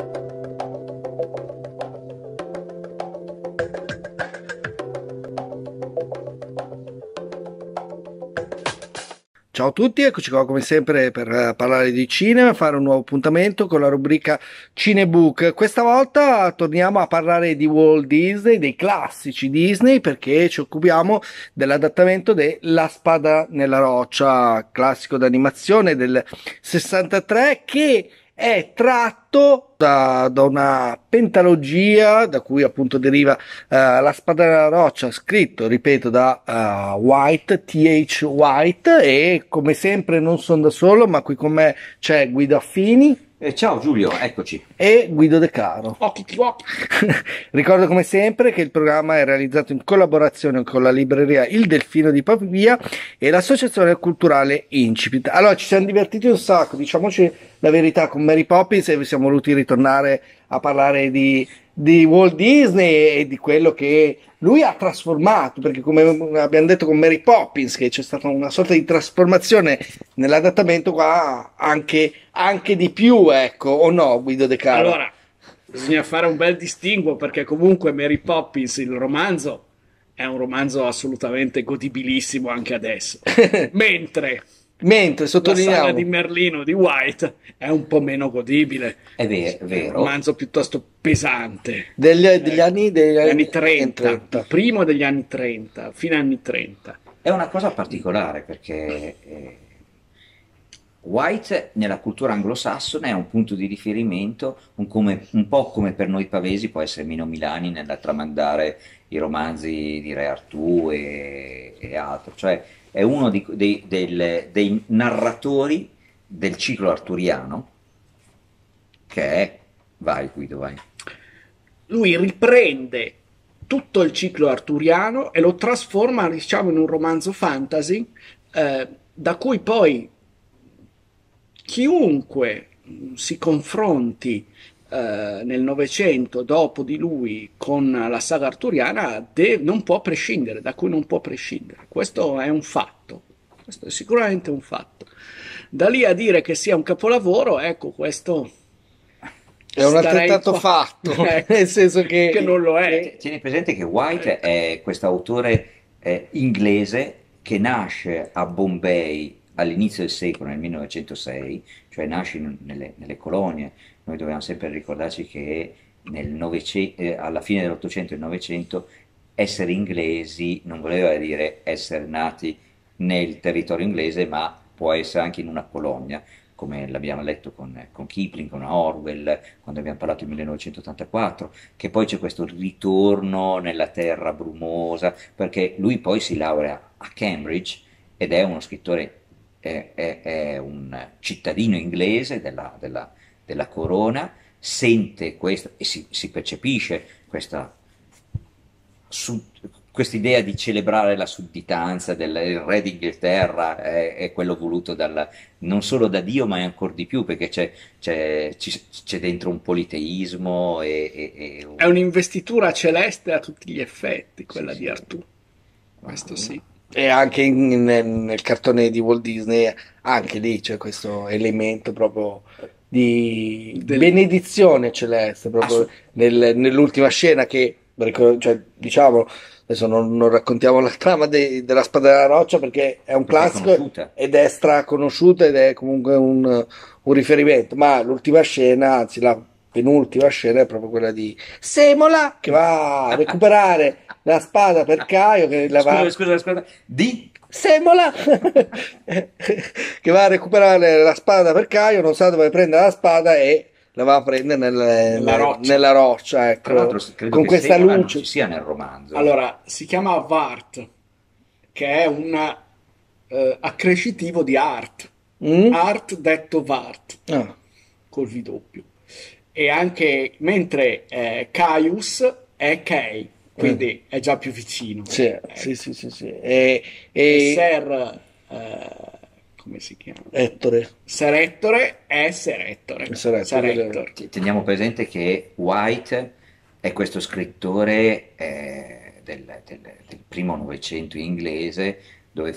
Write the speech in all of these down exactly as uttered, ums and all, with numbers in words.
Ciao a tutti, eccoci qua come sempre per eh, parlare di cinema, fare un nuovo appuntamento con la rubrica Cinebook. Questa volta torniamo a parlare di Walt Disney, dei classici Disney, perché ci occupiamo dell'adattamento de La Spada nella roccia, classico d'animazione del sessantatré, che è tratto da, da una pentalogia da cui appunto deriva uh, La Spada nella roccia, scritto, ripeto, da uh, White, T H. White, e come sempre non sono da solo, ma qui con me c'è Guido Affini. Eh, ciao Giulio, eccoci. E Guido De Caro. Ricordo come sempre che il programma è realizzato in collaborazione con la libreria Il Delfino di Pavia e l'associazione culturale Incipit. Allora, ci siamo divertiti un sacco, diciamoci la verità, con Mary Poppins, e siamo voluti ritornare a parlare di, di Walt Disney e di quello che lui ha trasformato, perché come abbiamo detto con Mary Poppins, che c'è stata una sorta di trasformazione nell'adattamento, qua anche, anche di più, ecco, o no, Guido De Caro? Allora, bisogna fare un bel distinguo, perché comunque Mary Poppins, il romanzo, è un romanzo assolutamente godibilissimo anche adesso. Mentre Mentre la sottolineiamo saga di Merlino di White è un po' meno godibile. È vero, È un vero. romanzo piuttosto pesante. degli, degli Eh, anni, degli degli anni anni trenta, trenta. il primo degli anni trenta, fine anni trenta. È una cosa particolare perché eh, White nella cultura anglosassone è un punto di riferimento, un, come- un po' come per noi pavesi può essere Mino Milani nella tramandare i romanzi di Re Artù e, e altro, cioè è uno di- dei, del- dei narratori del ciclo arturiano che è... Vai Guido, vai. Lui riprende tutto il ciclo arturiano e lo trasforma, diciamo, in un romanzo fantasy, eh, da cui poi chiunque mh, si confronti eh, nel Novecento dopo di lui con la saga arturiana de- non può prescindere, da cui non può prescindere. Questo è un fatto, questo è sicuramente un fatto. Da lì a dire che sia un capolavoro, ecco, questo È un starei altrettanto qua- fatto, ecco, nel senso che, che non lo è. Tieni presente che White è questo autore eh, inglese che nasce a Bombay all'inizio del secolo, nel millenovecentosei, cioè nasce in- nelle, nelle colonie. Noi dobbiamo sempre ricordarci che nel Novece- eh, alla fine dell'Ottocento e del Novecento essere inglesi non voleva dire essere nati nel territorio inglese, ma può essere anche in una colonia, come l'abbiamo letto con, con Kipling, con Orwell, quando abbiamo parlato del millenovecentottantaquattro, che poi c'è questo ritorno nella terra brumosa, perché lui poi si laurea a Cambridge ed è uno scrittore, è, è- è un cittadino inglese della, della- della corona, sente questo e si, si percepisce questa su- quest'idea di celebrare la sudditanza del il re d'Inghilterra è, è quello voluto dal- non solo da Dio, ma è ancora di più, perché c'è, c'è- ci- c'è dentro un politeismo e, e- e un- È un'investitura celeste a tutti gli effetti, quella sì, di sì. Artù. Questo sì. e anche in- nel, nel cartone di Walt Disney, anche lì c'è questo elemento proprio di Del- benedizione celeste, proprio Assolut- nel- nell'ultima scena che, ricor- cioè, diciamo, adesso non, non raccontiamo la trama de- della Spada della Roccia perché è un perché è classico conosciuta. ed è straconosciuta ed è comunque un, un riferimento, ma l'ultima scena, anzi la penultima scena è proprio quella di Semola che va a recuperare la spada per Caio che la va Scusa, scusa, scusa, di... Semola che va a recuperare la spada per Caio, non sa dove prendere la spada e la va a prendere nel- Nella nel- roccia. nella roccia, Tra l'altro ecco, credo con che questa Semola non luce. ci sia nel romanzo. Allora, si chiama Vart, che è un eh, accrescitivo di Art. Mm? Art detto Vart, Ah. col V doppio. E anche, mentre eh, Caius è Kay, quindi è già più vicino. Sì, Ecco. sì, sì, sì, sì. E, E e Ser, eh, come si chiama? Ettore. Ser Ettore è Ser Ettore. Ser Ettore. Ser Ettore. Ti- Teniamo presente che White è questo scrittore eh, del, del- del primo Novecento inglese, dove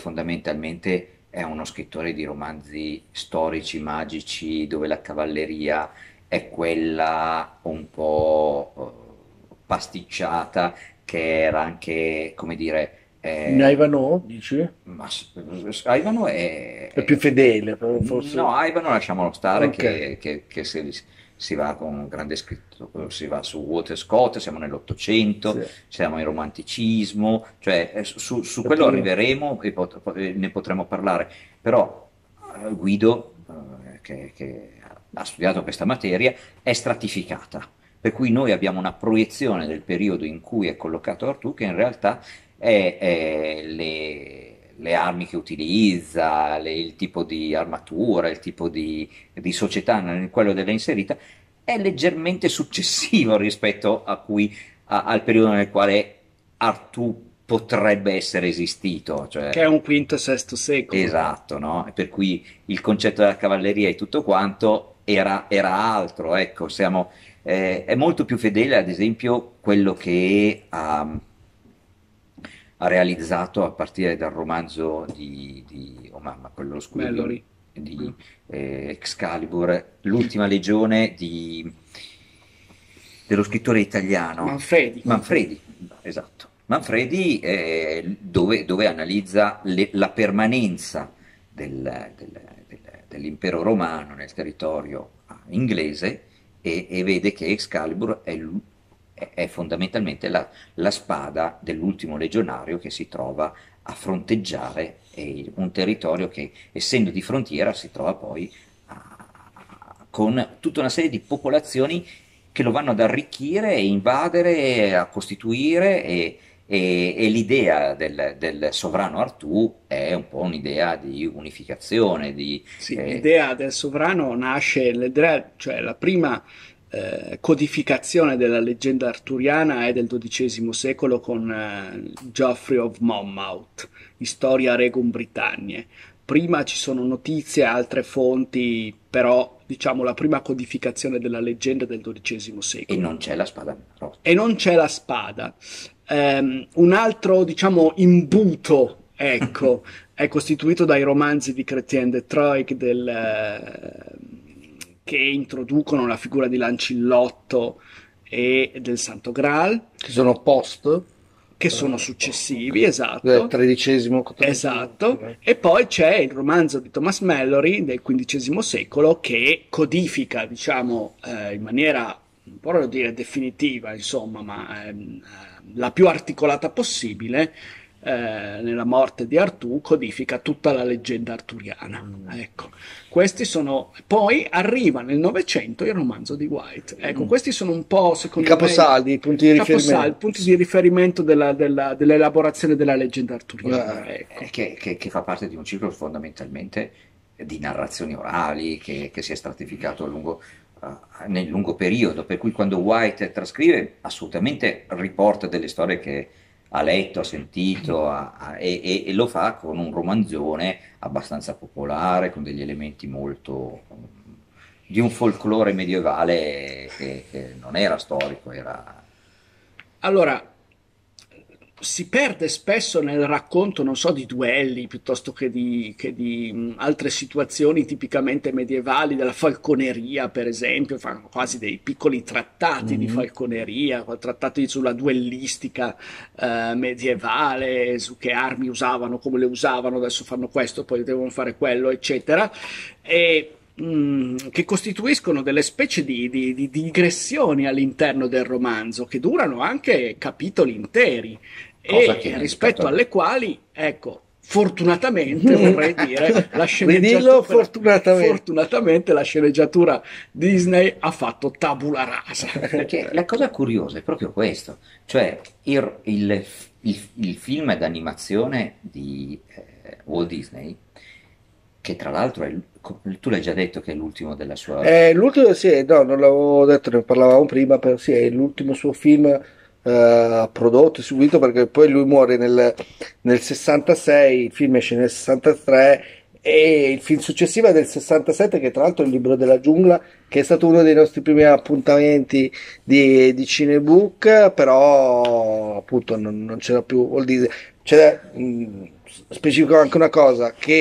fondamentalmente è uno scrittore di romanzi storici, magici, dove la cavalleria è quella un po' eh, pasticciata, che era anche, come dire, In eh, Ivanhoe, dici? ma s- s- Ivano è, È più è- fedele, però forse. no, Ivano lasciamolo stare Ok. che, che- che se si va con un grande scritto, si va su Walter Scott, siamo Sì, nell'Ottocento, è siamo in romanticismo, cioè eh, su, su quello più. arriveremo e pot- pot- e ne potremo parlare, però eh, Guido, eh, che, che ha studiato questa materia, è stratificata, per cui noi abbiamo una proiezione del periodo in cui è collocato Artù che in realtà è, è le, le armi che utilizza, le- il tipo di armatura, il tipo di, di società nel quello della inserita, è leggermente successivo rispetto a cui, a- al periodo nel quale Artù potrebbe essere esistito, che è cioè un quinto e sesto secolo. esatto, no? E per cui il concetto della cavalleria e tutto quanto era, era altro, ecco, siamo, eh, è molto più fedele ad esempio quello che ha, ha realizzato a partire dal romanzo di, di oh mamma, quello oscuro di, Mallory. di eh, Excalibur, L'ultima legione di, dello scrittore italiano Manfredi. Manfredi, esatto. Manfredi eh, dove, dove analizza le- la permanenza del- del- del- dell'impero romano nel territorio inglese e, e vede che Excalibur è, l'u- è- è fondamentalmente la, la spada dell'ultimo legionario che si trova a fronteggiare eh, un territorio che, essendo di frontiera, si trova poi a- con tutta una serie di popolazioni che lo vanno ad arricchire e invadere, a costituire e, e- e l'idea del, del sovrano Artù è un po' un'idea di unificazione, di, Sì, eh, l'idea del sovrano nasce, l'idea- cioè la prima eh, codificazione della leggenda arturiana è del dodicesimo secolo con eh, Geoffrey of Monmouth, Historia Regum Britanniae. Prima ci sono notizie, altre fonti, però diciamo la prima codificazione della leggenda è del dodicesimo e secolo non c'è la spada rossa. e non c'è la spada. Ehm, un altro, diciamo, imbuto, ecco, è costituito dai romanzi di Chrétien de Troyes del, eh, che introducono la figura di Lancillotto e del Santo Graal, Che sono post, che sono eh, successivi, del esatto. tredicesimo, quattordicesimo. Esatto, e poi c'è il romanzo di Thomas Mallory del quindicesimo secolo che codifica, diciamo, eh, in maniera, non vorrei dire definitiva, insomma, ma ehm, la più articolata possibile, eh, nella morte di Artù, codifica tutta la leggenda arturiana. Ecco, questi sono. Poi arriva nel Novecento il romanzo di White. Ecco, questi sono un po', I secondo me, caposaldi, i punti di caposaldi, riferimento. punti di riferimento della- della- dell'elaborazione della leggenda arturiana. Eh, Ecco. eh, che, che- che fa parte di un ciclo fondamentalmente di narrazioni orali che, che si è stratificato a lungo, eh, nel lungo periodo, per cui quando White trascrive assolutamente riporta delle storie che ha letto, ha sentito ha- ha- e, e- e lo fa con un romanzone abbastanza popolare, con degli elementi molto mm, di un folklore medievale che, che non era storico, era Allora, si perde spesso nel racconto, non so, di duelli piuttosto che di, che di mh, altre situazioni tipicamente medievali, della falconeria, per esempio, fanno quasi dei piccoli trattati di mhm. falconeria, trattati sulla duellistica eh, medievale, su che armi usavano, come le usavano, adesso fanno questo, poi devono fare quello, eccetera. E mh, che costituiscono delle specie di, di- di digressioni all'interno del romanzo, che durano anche capitoli interi cosa e che nel rispetto cattolico. alle quali, ecco, fortunatamente vorrei dire, la Ridillo sceneggiatura, fortunatamente. fortunatamente la sceneggiatura Disney ha fatto tabula rasa. Perché la cosa curiosa è proprio questo, cioè il, il- il- il film d'animazione di eh, Walt Disney, che tra l'altro è, l- co- tu l'hai già detto che è l'ultimo della sua. Eh, l'ultimo, sì, no, non l'avevo detto, ne parlavamo prima, però sì, è l'ultimo suo film eh, prodotto e subito perché poi lui muore nel, nel sessantasei, il film esce nel sessantatré e il film successivo è del sessantasette che tra l'altro è il Libro della giungla che è stato uno dei nostri primi appuntamenti di, di Cinebook, però appunto non, non c'era più Walt Disney. C'è, mh, specifico anche una cosa che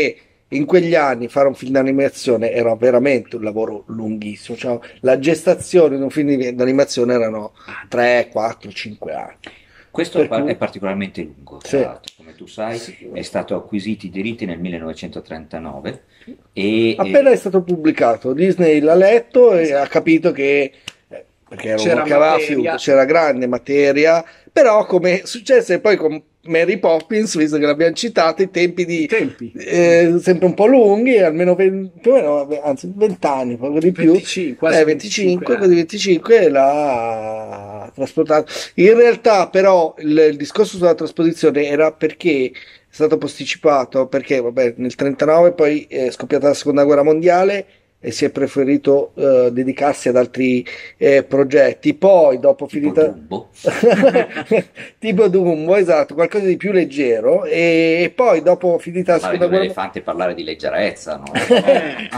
in quegli anni fare un film d'animazione era veramente un lavoro lunghissimo, cioè, la gestazione di un film di- d'animazione erano tre, quattro, cinque anni. Questo è Per par- è cui, particolarmente lungo, tra sì, l'altro, come tu sai, sì. è stato acquisiti i diritti nel millenovecentotrentanove e, Appena e- è stato pubblicato, Disney l'ha letto e ha Esatto. capito che, eh, perché era uno C'era che aveva fiuto, materia, c'era grande materia, però come successe poi con Mary Poppins, visto che l'abbiamo citato, i tempi i di tempi, eh, sempre un po' lunghi, almeno venti, più o meno, anzi venti anni, poco di più, venticinque, eh, quasi venticinque venticinque, quasi anni. venticinque l'ha trasportato. In realtà però il, il discorso sulla trasposizione era perché è stato posticipato, perché vabbè, nel trentanove poi è scoppiata la seconda guerra mondiale e si è preferito eh, dedicarsi ad altri eh, progetti. Poi, dopo tipo finita Dumbo. tipo Dumbo, esatto, qualcosa di più leggero. E, e poi, dopo finita la Parlare di seconda un guerra elefante e parlare di leggerezza, non lo so. Eh,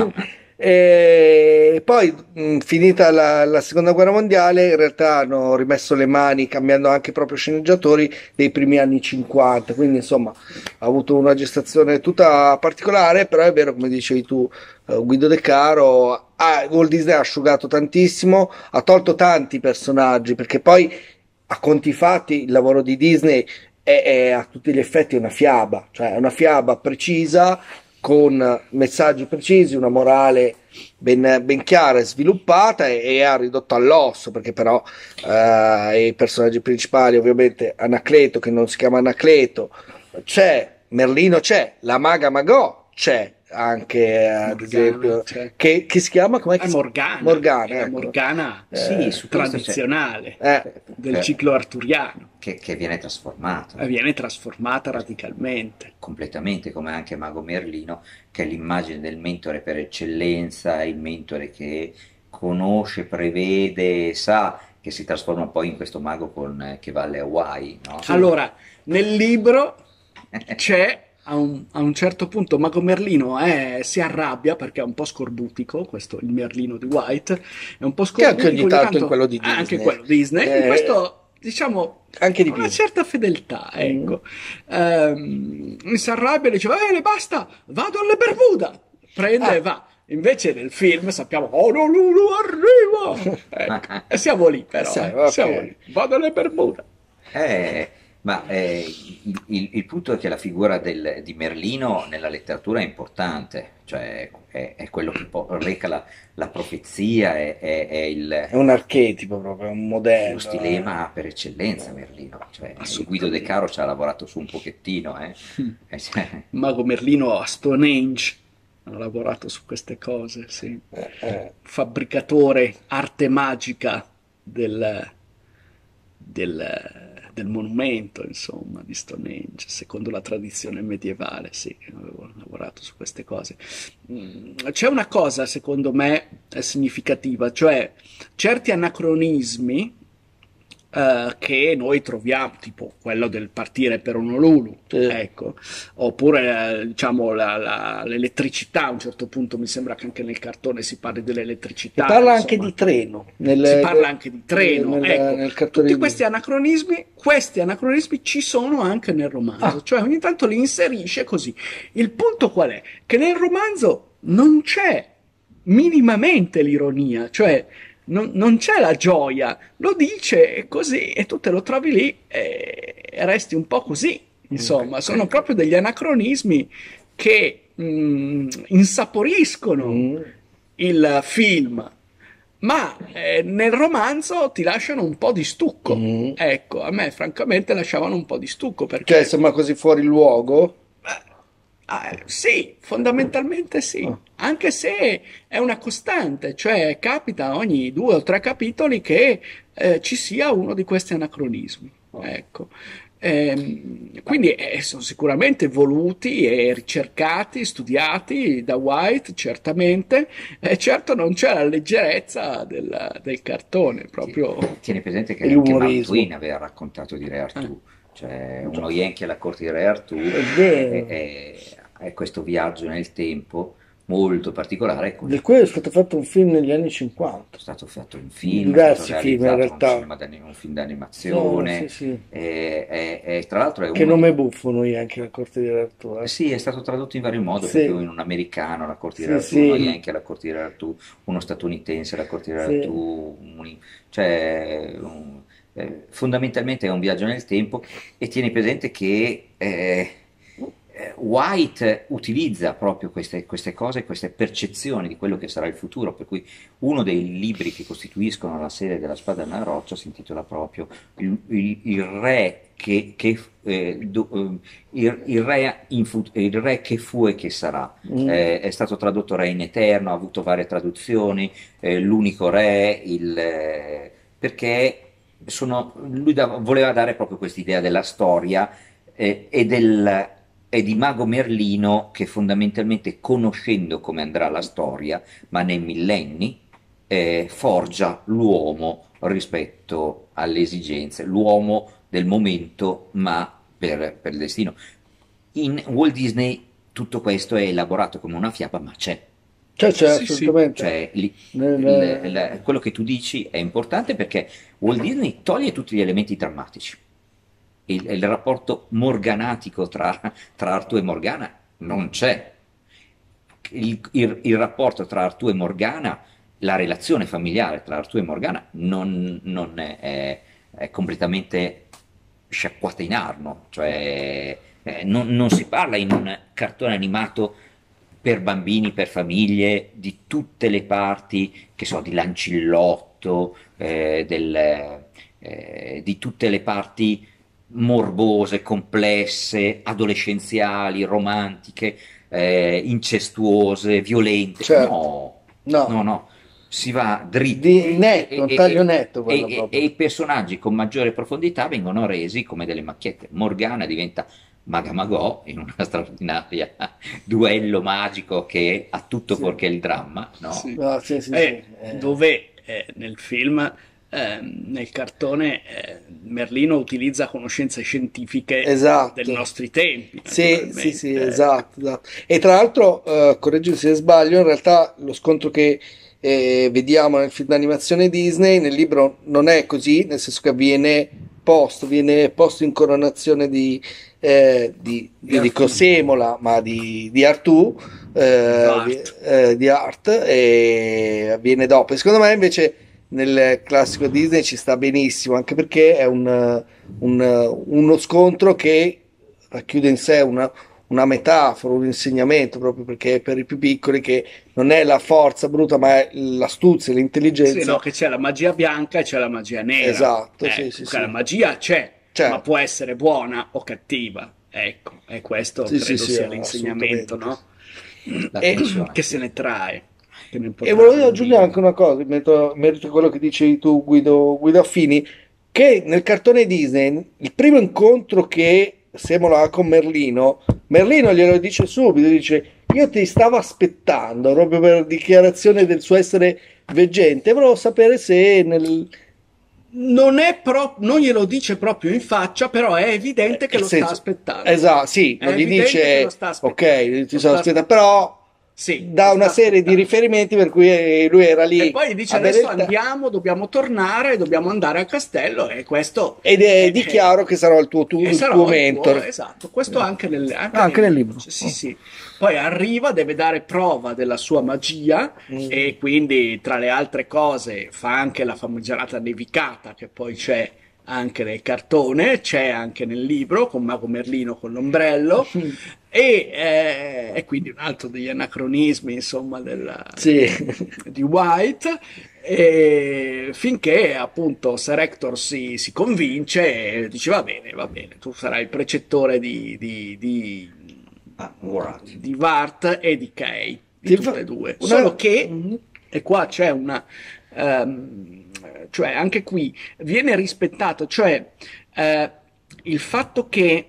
e poi, mh, finita la, la seconda guerra mondiale, in realtà hanno rimesso le mani, cambiando anche proprio sceneggiatori dei primi anni cinquanta. Quindi, insomma, ha avuto una gestazione tutta particolare, però è vero, come dicevi tu, eh, Guido De Caro, ah, Walt Disney ha asciugato tantissimo, ha tolto tanti personaggi, perché poi, a conti fatti, il lavoro di Disney è, è a tutti gli effetti una fiaba, cioè è una fiaba precisa, con messaggi precisi, una morale ben, ben chiara e sviluppata, e, e ha ridotto all'osso, perché però eh, i personaggi principali, ovviamente Anacleto, che non si chiama Anacleto, c'è, Merlino c'è, la maga Magò c'è anche, eh, ad Morgana, esempio, cioè. che, che si chiama, com'è È che si chiama? Morgana, Morgana, è la ecco. Morgana Sì, Eh, su questo c'è, tradizionale eh, del per- ciclo arturiano che, che viene trasformato e viene trasformata radicalmente. completamente, come anche Mago Merlino, che è l'immagine del mentore per eccellenza, il mentore che conosce, prevede, sa, che si trasforma poi in questo mago con, eh, che va alle Hawaii, no? Allora, nel libro c'è a un, a un certo punto Mago Merlino eh, si arrabbia perché è un po' scorbutico, questo il Merlino di White, è un po' che anche ogni scorbutico, ogni tanto in tanto quello di ah, anche Disney. quello Disney, in Eh, questo diciamo anche di una più. certa fedeltà, ecco. Ehm, si arrabbia e dice, va bene, basta, vado alle Bermuda, prende Ah. e va. Invece nel film sappiamo, Honolulu arriva! Ecco. E siamo lì però, Sì, eh, ok. siamo lì. Vado alle Bermuda. Eh, ma eh, il, il- il punto è che la figura del- di Merlino nella letteratura è importante, cioè è, è quello che po- reca la, la profezia, è, è- è il, È un archetipo proprio, è un modello. lo stilema per eccellenza Merlino, cioè il Guido Assolutamente. De Caro ci ha lavorato su un pochettino, eh. Eh, cioè, Mago Merlino a Stonehenge ha lavorato su queste cose, sì. Eh, eh. Fabbricatore, arte magica del, del- del monumento, insomma, di Stonehenge, secondo la tradizione medievale, sì, avevo lavorato su queste cose. Mm, C'è una cosa, secondo me, è significativa, cioè certi anacronismi eh, che noi troviamo, tipo quello del partire per Honolulu, Sì. ecco, oppure eh, diciamo la- la- l'elettricità, a un certo punto mi sembra che anche nel cartone si parli Si dell'elettricità, parla anche insomma. di treno. Nel, Si parla anche di treno, nel, ecco. nel cartone Tutti di questi anacronismi, questi anacronismi ci sono anche nel romanzo, Ah. cioè ogni tanto li inserisce così. Il punto qual è? Che nel romanzo non c'è minimamente l'ironia, cioè non, non c'è la gioia, lo dice così e tu te lo trovi lì e, e resti un po' così. Insomma, sono proprio degli anacronismi che mm, insaporiscono Mm. il film, ma eh, nel romanzo ti lasciano un po' di stucco. Mm. Ecco, a me francamente lasciavano un po' di stucco perché Cioè, sembra così fuori luogo. Ah, sì, fondamentalmente sì, Ah. anche se è una costante, cioè capita ogni due o tre capitoli che eh, ci sia uno di questi anacronismi. Ecco. Ehm, quindi eh, sono sicuramente voluti e ricercati, studiati da White, certamente, e certo non c'è la leggerezza del, del cartone, proprio. tieni presente che E anche Mark l'umorismo. Twain aveva raccontato di Re Artù, cioè uno Yankee alla corte di Re Artù È vero. è, è- è questo viaggio nel tempo molto particolare con Di il cui è stato fatto un film negli anni cinquanta. è stato fatto un film, è stato Diversi film in realizzato un, realtà. cinema d'ani- un film No, sì, d'animazione, sì. e, e- e tra l'altro è Che uno di... nome buffo noi anche la corte di Artù, eh. Sì, è stato tradotto in vario modo, perché Sì, in un americano la cortiera sì, d'Artù, uno sì, yankee la cortiera d'Artù, uno statunitense la cortiera sì. d'Artù, un- cioè un- eh, fondamentalmente è un viaggio nel tempo e tieni presente che eh, eh, White utilizza proprio queste, queste cose, queste percezioni di quello che sarà il futuro, per cui uno dei libri che costituiscono la serie della Spada nella roccia si intitola proprio Il, il- il re che, che, eh, do- eh, il, il re in fut- il re che fu e che sarà. Mm. Eh, è stato tradotto Re in Eterno, ha avuto varie traduzioni, eh, l'unico re, il, eh, perché sono- lui da- voleva dare proprio quest'idea della storia eh, e, del, e di Mago Merlino che fondamentalmente, conoscendo come andrà la storia, ma nei millenni, eh, forgia l'uomo rispetto alle esigenze, l'uomo del momento, ma per, per il destino. In Walt Disney tutto questo è elaborato come una fiaba, ma c'è. Cioè, c'è Sì, sì. assolutamente. Cioè, li- il- Nel- il- quello che tu dici è importante perché Walt Disney toglie tutti gli elementi drammatici. Il, il rapporto morganatico tra, tra Artù e Morgana non c'è. Il, il- il rapporto tra Artù e Morgana, la relazione familiare tra Artù e Morgana non, non è, è- è completamente sciacquata in arno, cioè eh, non, non si parla in un cartone animato per bambini, per famiglie, di tutte le parti, che so, di Lancillotto, eh, del, eh, di tutte le parti morbose, complesse, adolescenziali, romantiche, eh, incestuose, violente. certo. No, No, no, no, si va di dritti e, netto, e- un e- taglio e- netto e- quello e- proprio. e i personaggi con maggiore profondità vengono resi come delle macchiette. Morgana diventa Maga Magò in una straordinaria duello magico che ha tutto Sì. fuorché il dramma, no? Sì. No, sì, sì, sì. E Eh, dove eh, nel film, ehm, nel cartone, eh, Merlino utilizza conoscenze scientifiche dei esatto. nostri tempi, Sì, sì, sì, naturalmente. esatto, esatto. E tra l'altro, eh, correggimi se sbaglio, in realtà lo scontro che eh, vediamo nel film d'animazione Disney, nel libro non è così, nel senso che avviene post, viene post incoronazione di, eh, di, Di io dico Artù, Semola, ma di, di Artù, di eh, di, Vart. eh, di Art, e avviene dopo. E secondo me invece nel classico Disney ci sta benissimo, anche perché è un, un- uno scontro che racchiude in sé una, una metafora, un insegnamento, proprio perché è per i più piccoli che non è la forza bruta, ma è l'astuzia, Sì, no, l'intelligenza. che c'è la magia bianca e c'è la magia nera. Esatto, sì, sì, Ecco, che la sì. magia c'è, ma Certo, può essere buona o cattiva. Ecco, e questo sì, sì, credo sì, sia l'insegnamento, assolutamente. no? La E, tensione, Che se sì. ne trae, che ne e potrà volevo aggiungere anche venire. una cosa, in merito, in merito a quello che dicevi tu, Guido, Guido Affini, che nel cartone Disney, il primo incontro che Semola ha con Merlino, Merlino glielo dice subito, dice, io ti stavo aspettando, proprio per dichiarazione del suo essere veggente, volevo sapere se nel... Non è pro- non glielo dice proprio in faccia, però è eh, evidente che nel lo sta senso, aspettando. esatto, sì, È non gli evidente che lo dice, sta aspettando. ok, ti Lo sono sta aspettato, aspettando. però Sì, lo dà una sta serie di aspettando. riferimenti per cui lui era E lì poi gli dice a bere adesso il tè. andiamo, dobbiamo tornare, dobbiamo andare al castello e questo Ed è è, è- dichiaro che sarà il tuo, tu- e il tuo sarò il tuo, mentore. esatto, questo anche nel, anche Ah, anche nel nel libro. libro. Sì, sì, Oh. sì. Poi arriva, deve dare prova della sua magia Mm. e quindi tra le altre cose fa anche la famigerata nevicata che poi c'è anche nel cartone, c'è anche nel libro con Mago Merlino con l'ombrello e, eh, e quindi un altro degli anacronismi insomma della- Sì. di White e finché appunto Sir Hector si, si convince e dice va bene, va bene, tu sarai il precettore di, di, di, Ah, Murat. di Vart e di Kay, di Ti tutte fa- e due. una- Solo che, Mhm. e qua c'è una, ehm, cioè anche qui viene rispettato, cioè eh, il fatto che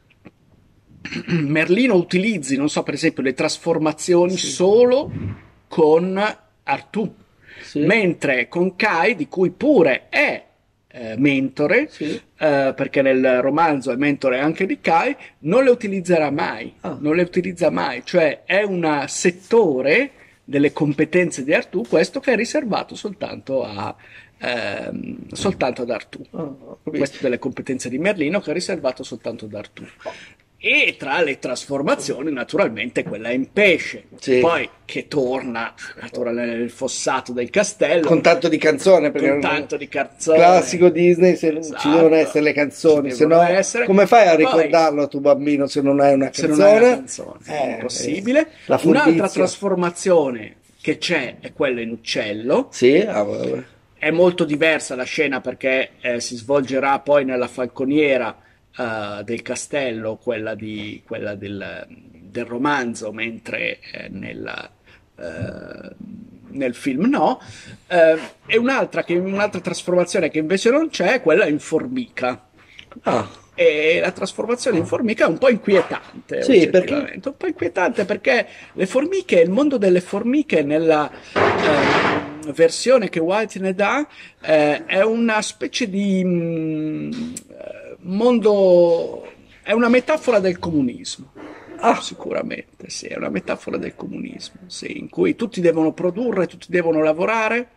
Merlino utilizzi, non so, per esempio, le trasformazioni Sì. solo con Artù, Sì. mentre con Kai, di cui pure è eh, mentore, Sì. eh, perché nel romanzo è mentore anche di Kai, non le utilizzerà mai, Ah. non le utilizza mai, cioè è un settore delle competenze di Artù, questo che è riservato soltanto a, ehm, soltanto ad Artù. Ah, ho capito. Queste delle competenze di Merlino che è riservato soltanto ad Artù. E tra le trasformazioni, naturalmente, quella in pesce. Sì. Poi che torna, torna nel fossato del castello. Con tanto di canzone, perché Con è un tanto di canzone. classico Disney, se Esatto. ci devono essere le canzoni, Ci se devono no essere. come fai a Poi, ricordarlo a tuo bambino se non hai una se canzone? non hai una canzone, Eh, è impossibile. eh, la Un'altra furbizia. trasformazione che c'è è quella in uccello. Sì, ah, vabbè. È molto diversa la scena perché eh, si svolgerà poi nella falconiera eh, del castello, quella, di, quella del, del romanzo, mentre eh, nella, eh, nel film no. Eh, e un'altra, che, un'altra trasformazione che invece non c'è è quella in formica. Ah, E la trasformazione in formica è un po' inquietante, sì, oggettivamente. perché? Un po' inquietante perché le formiche, il mondo delle formiche nella ehm, versione che White ne dà eh, è una specie di mm, eh, mondo, è una metafora del comunismo. Ah, Sicuramente, sì, è una metafora del comunismo, sì, in cui tutti devono produrre, tutti devono lavorare,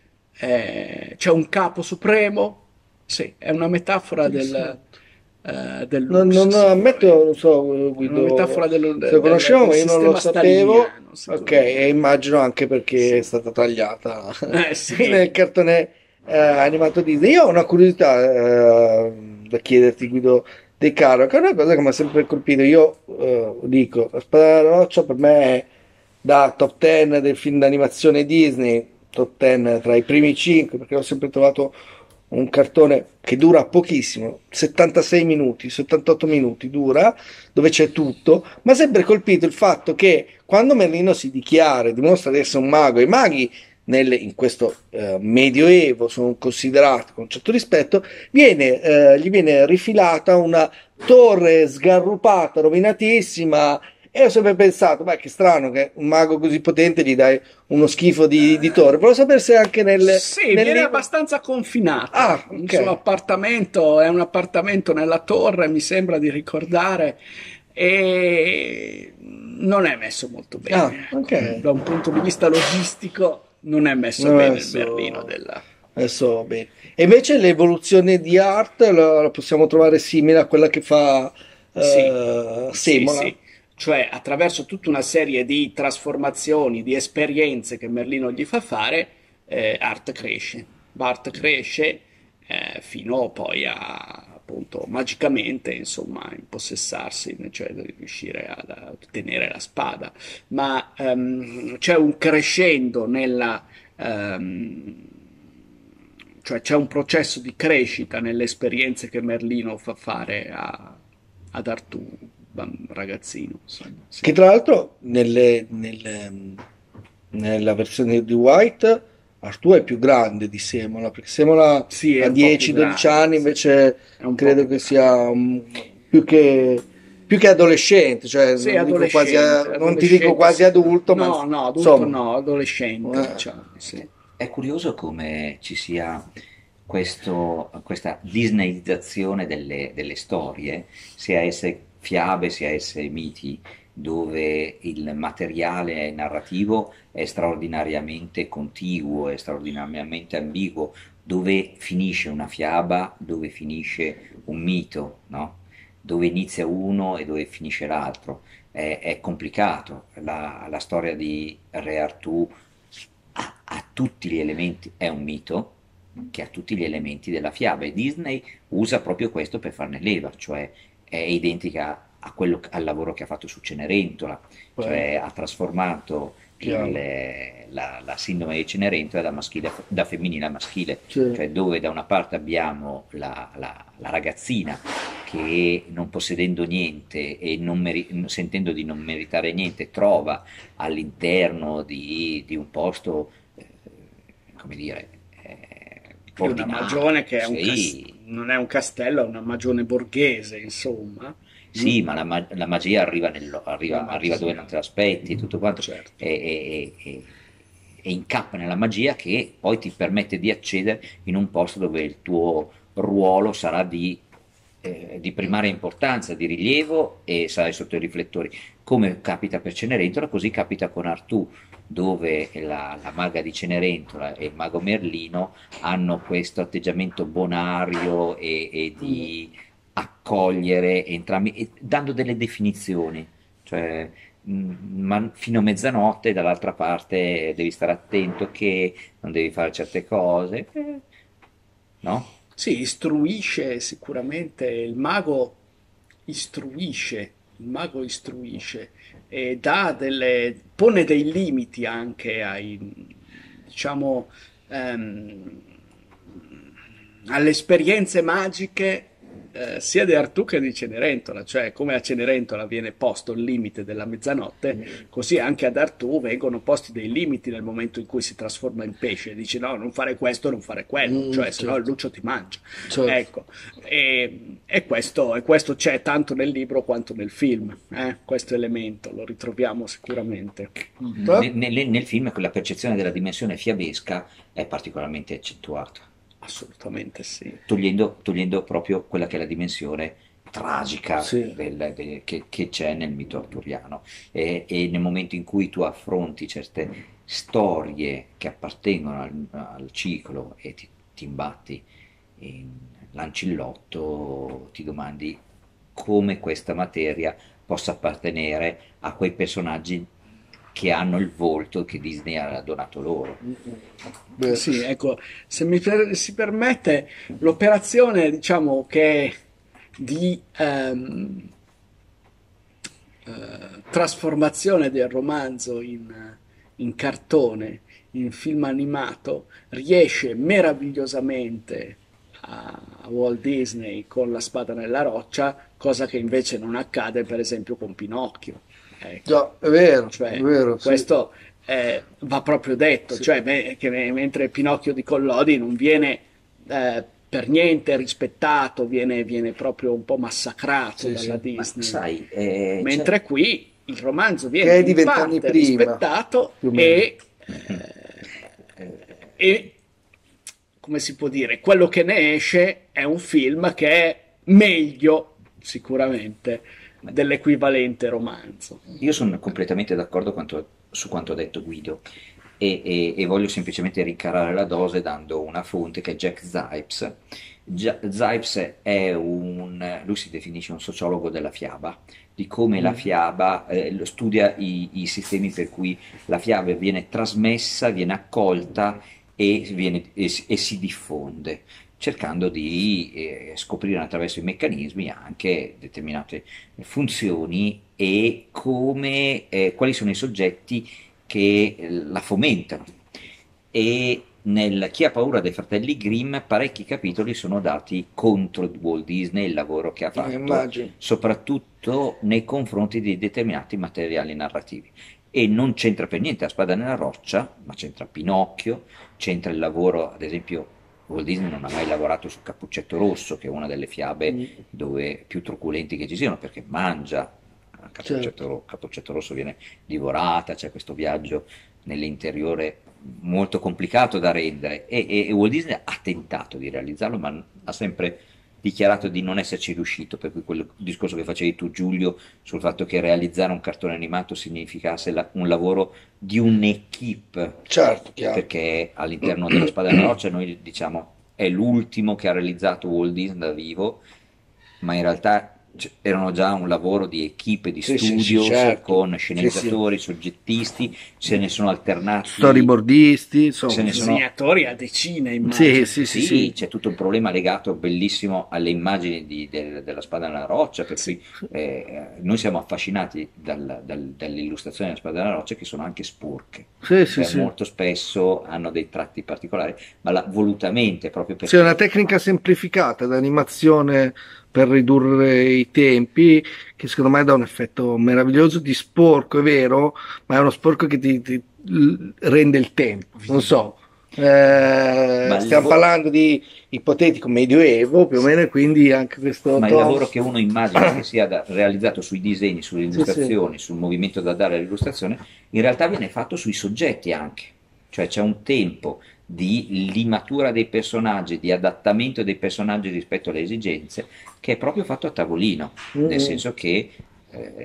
eh, c'è un capo supremo, sì, è una metafora del, interessante. eh, del Non, lusso, non ammetto, sicuramente. non so, È una metafora Guido, del, se lo del- conoscevo, del ma io non lo sistema sapevo. staliniano, Ok, e sicuramente. immagino anche perché è Sì. stata tagliata Eh nel sì, cartone eh, animato Disney. Io ho una curiosità eh, da chiederti, Guido De Caro, che è una cosa che mi ha sempre colpito. Io eh, dico, La Spada della Roccia per me è da top dieci del film d'animazione Disney, top dieci tra i primi cinque, perché l'ho sempre trovato un cartone che dura pochissimo, settantasei minuti, settantotto minuti dura, dove c'è tutto, ma ha sempre colpito il fatto che quando Merlino si dichiara e dimostra di essere un mago, e i maghi nel- in questo eh, medioevo sono considerati con un certo rispetto, viene, eh, gli viene rifilata una torre sgarrupata, rovinatissima, e ho sempre pensato, beh, che strano che un mago così potente gli dai uno schifo di, di torre. Volevo sapere se anche nel, sì, nel viene libro... abbastanza confinato. Ah, Il suo ok. appartamento è un appartamento nella torre, mi sembra di ricordare, e non è messo molto Ah, bene. ok. Ecco. Da un punto di vista logistico non è messo No, bene il Berlino adesso, della... adesso va bene. E invece l'evoluzione di Art la, la possiamo trovare simile a quella che fa Sì, eh, sì, Semola. sì, cioè attraverso tutta una serie di trasformazioni, di esperienze che Merlino gli fa fare, eh, Art cresce. Bart cresce eh, fino poi a appunto magicamente, insomma, impossessarsi, cioè di riuscire ad a ottenere la spada. Ma ehm, c'è un crescendo nella, ehm, cioè c'è un processo di crescita nelle esperienze che Merlino fa fare a, ad Artù, bam- ragazzino, insomma, Che sì. tra l'altro nelle- nelle- nella versione di White Artù è più grande di Semola, perché Semola Sì, è ha un po' più dieci dodici grande, anni, sì. invece È un po' credo più che sia grande. um, più che, più che adolescente, cioè Sì, non dico quasi, a- adolescente, non ti dico adolescente, quasi sì. adulto, ma No, no, adulto insomma. no, adolescente, eh. diciamo, sì. È curioso come ci sia questo- questa disneyizzazione delle, delle storie, sia esse fiabe, sia esse miti, dove il materiale narrativo è straordinariamente contiguo, è straordinariamente ambiguo, dove finisce una fiaba, dove finisce un mito, no? Dove inizia uno e dove finisce l'altro. È, è complicato. La, la storia di Re Artù ha, ha tutti gli elementi, è un mito che ha tutti gli elementi della fiaba e Disney usa proprio questo per farne leva, cioè è identica a quello, al lavoro che ha fatto su Cenerentola, Poi, cioè ha trasformato il, chiaro. la, la sindrome di Cenerentola da, maschile, da femminile a maschile, Sì. cioè dove da una parte abbiamo la, la, la ragazzina che non possedendo niente e non meri- sentendo di non meritare niente trova all'interno di, di un posto, eh, come dire, eh, Di una ordinario, magione che è un cas- sì, non è un castello, è una magione borghese, insomma. Mm? sì, ma la, ma- la magia arriva, nello- La arriva, arriva dove magia, non te l'aspetti, tutto quanto, certo. e, e- e- e incappa nella magia che poi ti permette di accedere in un posto dove il tuo ruolo sarà di, eh, di primaria importanza, di rilievo e sarai sotto i riflettori, come capita per Cenerentola, così capita con Artù, dove la, la maga di Cenerentola e il mago Merlino hanno questo atteggiamento bonario e, e di accogliere entrambi, e dando delle definizioni, cioè mh, ma fino a mezzanotte dall'altra parte devi stare attento che non devi fare certe cose, eh, no? Sì, istruisce sicuramente, il mago istruisce, il mago istruisce e dà delle, pone dei limiti anche ai, diciamo, ehm, alle esperienze magiche eh, sia di Artù che di Cenerentola, cioè come a Cenerentola viene posto il limite della mezzanotte, così anche ad Artù vengono posti dei limiti nel momento in cui si trasforma in pesce, dice no, non fare questo, non fare quello, Mm, cioè se no il certo, lucio ti mangia. certo. Ecco, e, e questo, e questo c'è tanto nel libro quanto nel film, eh? Questo elemento lo ritroviamo sicuramente. Mhm. Nel, nel- nel film quella percezione della dimensione fiabesca è particolarmente accentuata, Assolutamente sì. togliendo, togliendo proprio quella che è la dimensione tragica Sì. del- de- che, che c'è nel mito arturiano. E, e nel momento in cui tu affronti certe storie che appartengono al, al ciclo e ti, ti imbatti in Lancillotto, ti domandi come questa materia possa appartenere a quei personaggi che hanno il volto che Disney ha donato loro. Beh, Sì, ecco, se mi per- si permette, l'operazione, diciamo, che è di ehm, eh, trasformazione del romanzo in, in cartone, in film animato, riesce meravigliosamente a a Walt Disney con La spada nella roccia, cosa che invece non accade, per esempio, con Pinocchio. Ecco. già, è vero, è Cioè, vero, sì. questo eh, va proprio detto, Sì. cioè, me- che me- mentre Pinocchio di Collodi non viene eh, per niente rispettato, viene, viene proprio un po' massacrato Sì, dalla sì. Ma Disney. sai, eh, c'è- Mentre qui il romanzo Che viene è di in vent'anni parte prima, rispettato più o meno. e, e, come si può dire, quello che ne esce è un film che è meglio sicuramente dell'equivalente romanzo. io sono completamente d'accordo quanto- su quanto ha detto Guido e, e- e voglio semplicemente rincarare la dose dando una fonte che è Jack Zipes. Gia- Zipes è un, lui si definisce un sociologo della fiaba, di come la fiaba, eh, lo- studia i, i sistemi per cui la fiaba viene trasmessa, viene accolta e, viene- e si e si diffonde, cercando di eh, scoprire attraverso i meccanismi anche determinate funzioni e come, eh, quali sono i soggetti che eh, la fomentano. E nel Chi ha paura dei fratelli Grimm parecchi capitoli sono dati contro Walt Disney, il lavoro che ha Eh, fatto, immagino. soprattutto nei confronti di determinati materiali narrativi. E non c'entra per niente La spada nella roccia, ma c'entra Pinocchio, c'entra il lavoro, ad esempio, Walt Disney non ha mai lavorato su Cappuccetto Rosso, che è una delle fiabe Mm, dove più truculenti che ci siano, perché mangia. Cappuccetto, certo. Ro- Cappuccetto Rosso viene divorata, c'è questo viaggio nell'interiore molto complicato da rendere e, e- e Walt Disney ha tentato di realizzarlo, ma ha sempre dichiarato di non esserci riuscito, per cui quel discorso che facevi tu Giulio sul fatto che realizzare un cartone animato significasse la- un lavoro di un'equipe, Certo, chiaro. perché all'interno della Spada nella Roccia noi diciamo è l'ultimo che ha realizzato Walt Disney da vivo, ma in realtà c- erano già un lavoro di equipe, di Sì, sì, sì, studios certo. con Sì, sì. sceneggiatori, soggettisti, se ne sono alternati, Storyboardisti, se insomma. ne Sì, sono Disegnatori a decine, sì, immagino. sì, sì, sì, sì. c'è tutto un problema legato bellissimo alle immagini di- del- della spada nella roccia, per Sì. cui eh, noi siamo affascinati dal- dal- dall'illustrazione della spada nella roccia che sono anche sporche, Sì, sì, cioè sì. molto spesso hanno dei tratti particolari, ma la- volutamente proprio Sì, è una perché tecnica semplificata d'animazione per ridurre i tempi, che secondo me dà un effetto meraviglioso di sporco, è vero, ma è uno sporco che ti, ti l- rende il tempo. Non so, eh, ma il stiamo lavoro, parlando di ipotetico medioevo più o meno, e quindi anche questo ma il tono. lavoro che uno immagina che sia da- realizzato sui disegni, sulle Sì, sì. illustrazioni, sul movimento da dare all'illustrazione, in realtà viene fatto sui soggetti anche. cioè c'è un tempo di limatura dei personaggi, di adattamento dei personaggi rispetto alle esigenze, che è proprio fatto a tavolino, nel Mm. senso che eh,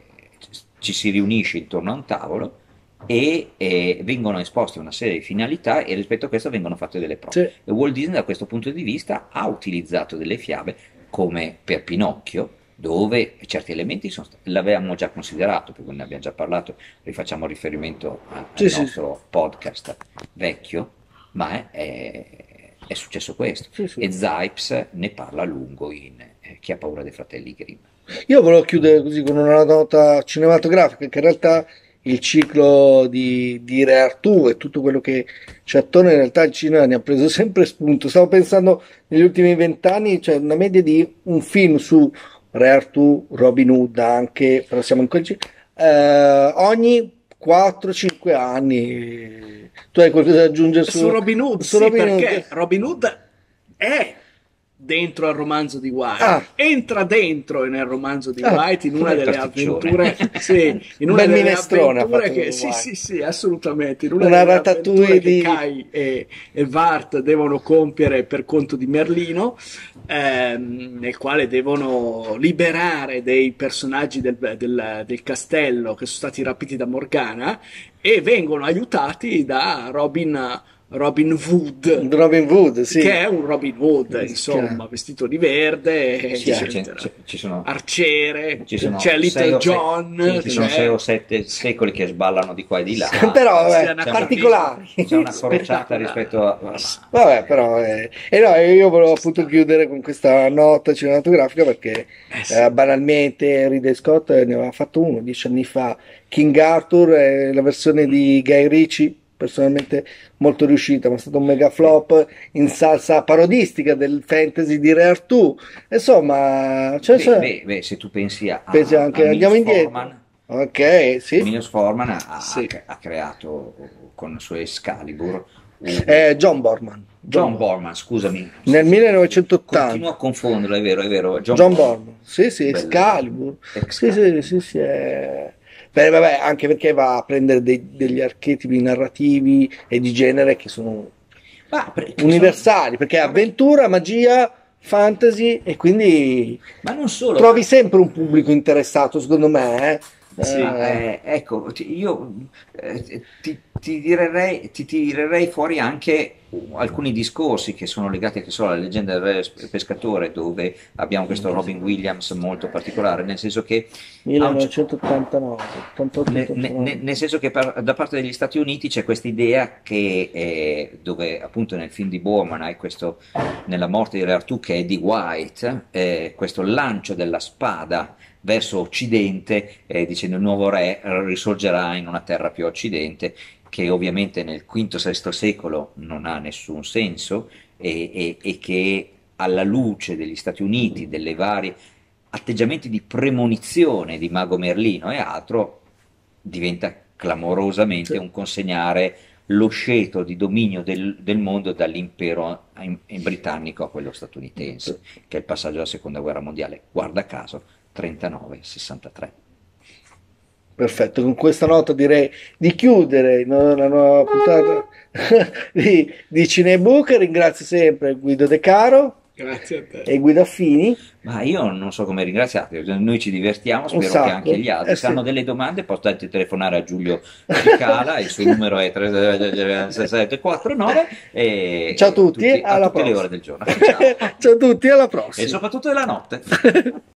ci si riunisce intorno a un tavolo e eh, vengono esposte una serie di finalità e rispetto a questo vengono fatte delle prove. Sì. E Walt Disney da questo punto di vista ha utilizzato delle fiabe come per Pinocchio, dove certi elementi sono stati, l'avevamo già considerato, perché ne abbiamo già parlato, rifacciamo riferimento a- al Sì, sì, nostro podcast vecchio, ma è, è- è successo questo. sì, sì. E Zipes ne parla a lungo in eh, Chi ha paura dei fratelli Grimm. Io volevo chiudere così con una nota cinematografica, che in realtà il ciclo di, di Re Artù e tutto quello che c'è attorno, in realtà il cinema ne ha preso sempre spunto. Stavo pensando negli ultimi vent'anni, c'è una media di un film su Re Artù, Robin Hood anche, però siamo in quel ciclo, eh, ogni quattro cinque anni. Tu hai qualcosa da aggiungere su, Su Robin Hood, su sì, Robin Hood? perché Robin Hood è dentro al romanzo di White, Ah. entra dentro nel romanzo di Ah, White in una bel delle pasticcione. avventure, sì, in Un una bel delle minestrone ha avventure fatto che, sì, White. sì, sì, assolutamente, in una, Una delle ratatouille avventure che di- Kai e, e Vart devono compiere per conto di Merlino, ehm, nel quale devono liberare dei personaggi del, del- del castello che sono stati rapiti da Morgana e vengono aiutati da Robin, Robin Hood, Robin Hood, sì. che è un Robin Hood, Sì, insomma, chiaro. vestito di verde, Sì, sì, eccetera. c'è- ci sono, Arciere, ci sono c'è sei Little o se- John, sì, ci sono c'è- sei o sette secoli che sballano di qua e di là. Però vabbè, Sia una particolari. C'è una crociata Spettacolare. rispetto a... Vabbè, però, eh, e no, io volevo appunto chiudere con questa nota cinematografica perché Eh sì. eh, banalmente Ridley Scott ne aveva fatto uno dieci anni fa, King Arthur, eh, la versione di Guy Ritchie, personalmente molto riuscita, ma è stato un mega flop in salsa parodistica del fantasy di Re Artù. Insomma, cioè, Beh, cioè, beh, beh, se tu pensi a, pensi a anche, Milos andiamo indietro. Forman, Ok, sì. Milos Forman ha, Sì. ha creato con i suoi Excalibur un- Eh, John Borman. John Borman, scusami. Nel millenovecentottanta. Continuo a confonderlo, è vero, è vero. John, John Borman, sì, sì, Bello. Excalibur. Sì, Excalibur. sì, sì, sì. è- Beh, vabbè, anche perché va a prendere dei- degli archetipi narrativi e di genere che sono Ma, per- che universali, perché è sono- avventura, magia, fantasy e quindi ma non solo. trovi sempre un pubblico interessato, secondo me. eh. Sì. Ma, Eh, eh, ecco, ti- io eh, ti, ti tirerei, ti tirerei fuori anche alcuni discorsi che sono legati che so, alla leggenda del re pescatore, dove abbiamo questo Robin Williams molto particolare, nel senso che ha un- millenovecentottantanove, ottantotto, Ne- ne- ottantanove. ne- nel senso che per- da parte degli Stati Uniti c'è questa idea che eh, dove appunto nel film di Borman hai questo nella morte di Re Artù che è di White, eh, questo lancio della spada verso occidente, eh, dicendo il nuovo re risorgerà in una terra più a occidente, che ovviamente nel quinto sesto secolo non ha nessun senso e, e- e che alla luce degli Stati Uniti, delle varie atteggiamenti di premonizione di Mago Merlino e altro, diventa clamorosamente Sì. un consegnare lo scettro di dominio del, del mondo dall'impero in- in britannico a quello statunitense, che è il passaggio della seconda guerra mondiale, guarda caso, trentanove sessantatré. Perfetto, con questa nota direi di chiudere no- la nuova puntata di, di Cinebook. Ringrazio sempre Guido De Caro Grazie a te. e Guido Affini. Ma io non so come ringraziarti, noi ci divertiamo, spero sacco. che anche gli altri. Eh, Se sì. hanno delle domande potete telefonare a Giulio Cicala, il suo numero è tre sette quattro nove e Ciao a tutti, a alla tutte le prossima. ore del giorno. Ciao. Ciao a tutti, alla E prossima. soprattutto della notte.